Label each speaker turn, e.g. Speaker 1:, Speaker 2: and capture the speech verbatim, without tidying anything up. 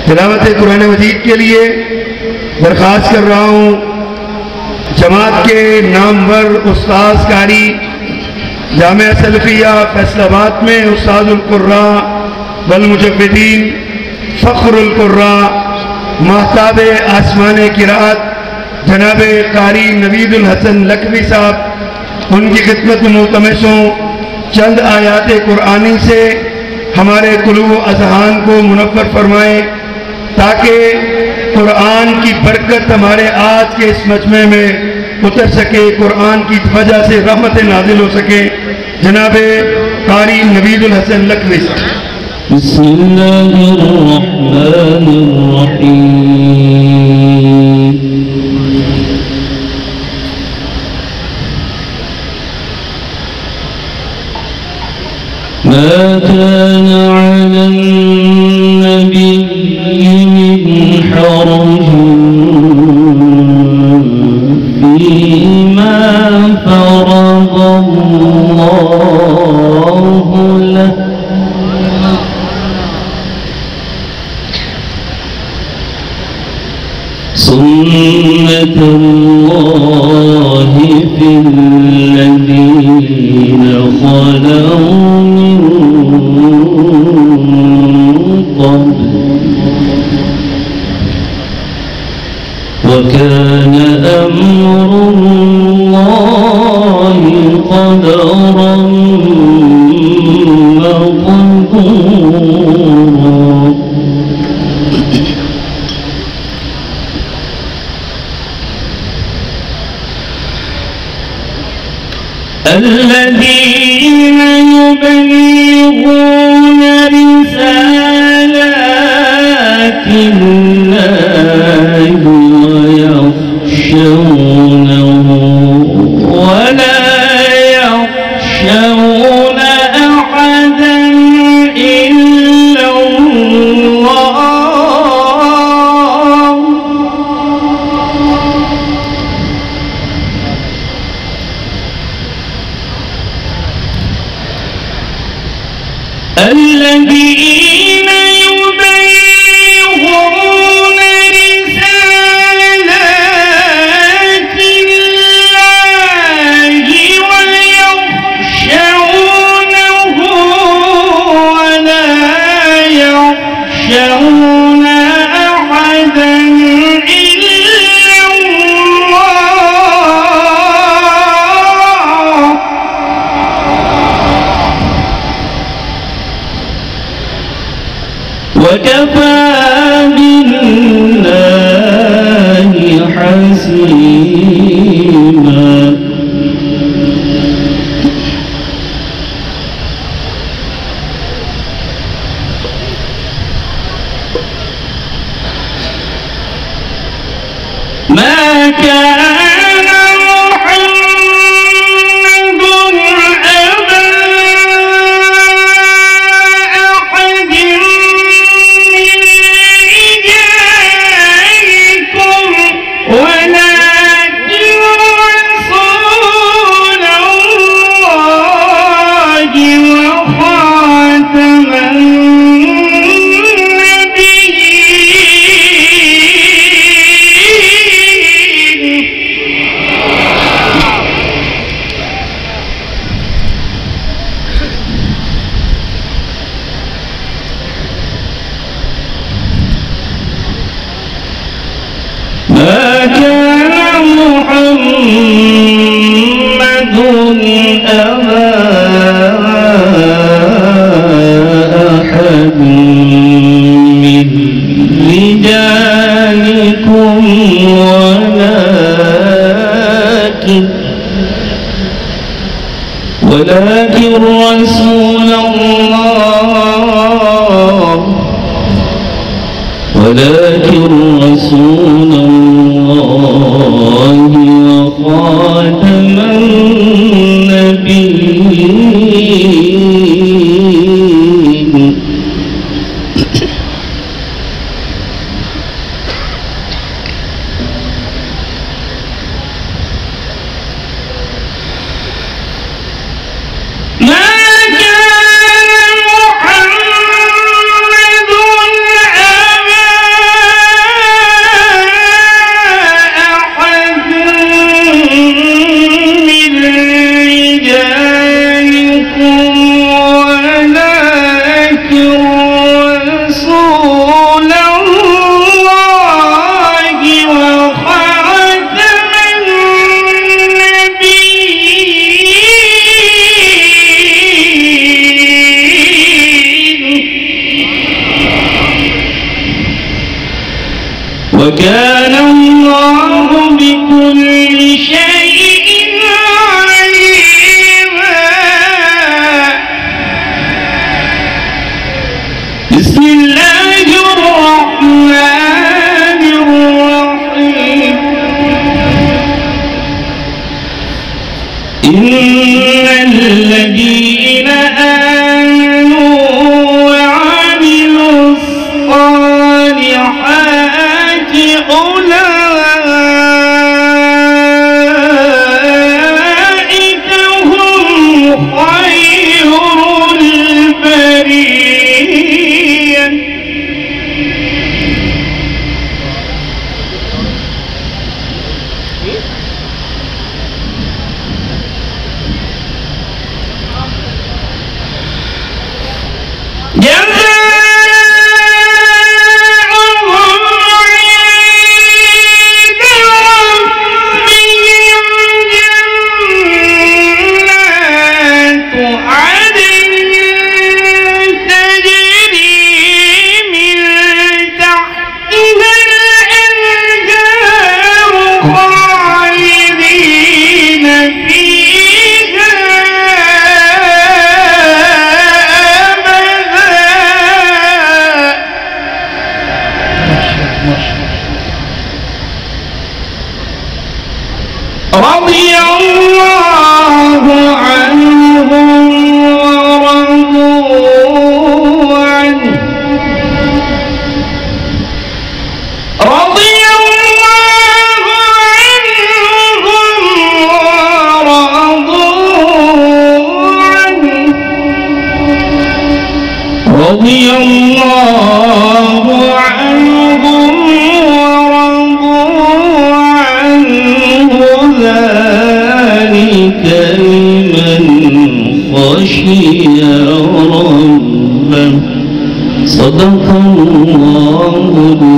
Speaker 1: तिलावत कुरान मजीद के लिए दरख्वास्त कर रहा हूँ जमात के नामवर उस्ताद कारी जामिया सलफिया फैसलाबाद में उस्तादुल कुर्रा वल मुजव्विदीन फ़ख्रुल कुर्रा महताब आसमान किरात जनाब कारी नवीदुल हसन लखवी साहब, उनकी खिदमत में मुल्तमसों चंद आयात कुरानी से हमारे कुलूब अज़हान को मुनव्वर फरमाएँ ताकि कुरान की बरकत हमारे आज के इस मजमे में उतर सके, कुरान की वजह से रहमत नाजिल हो सके। जनाब कारी नवीदुल हसन लखवी साहब।
Speaker 2: ما كان على النبي من حرج فيما فرض الله له سنة الله في الذين خلوا من قبل وكان أمر الله قدرا مقدورا الذين يبلغون رسالات الله ويخشونه ولا يخشون أحدا إلا الله الذين يبلغون رسالات الله ويخشونه ولا يخشون أحدا إلا الله وكفى بالله حسيبا ما كان ما كان محمد أبا أحد من رجالكم ولكن ولكن رسول الله ولكن رسول الله وخاتم النبيين ما كان محمد أبا وكان الله بكل شيء عليما. بسم الله الرحمن الرحيم. إن الذين آمنوا وعملوا الصالحات أولئك هم خير البرية. رضي الله عنهم ورضوا عنه. رضي الله عنهم ورضوا عنه. رضي الله عنهم ورضوا عنه. ذلك لمن خشي ربه. صدق الله.